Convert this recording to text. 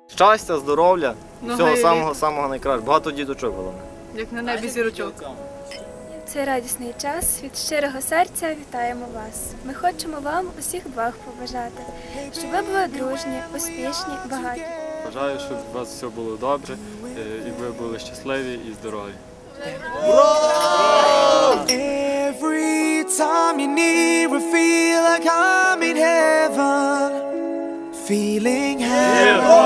Щастя, здоров'я, всього самого найкращого. Багато діточок головне. Як на небі зірочок. Цей радісний час від щирого серця вітаємо вас. Ми хочемо вам усіх благ побажати, щоб ви були дружні, успішні, багаті. Бажаю, щоб у вас все було добре, і ви були щасливі і здорові. Every time you're near, I feel like I'm in heaven, feeling happy.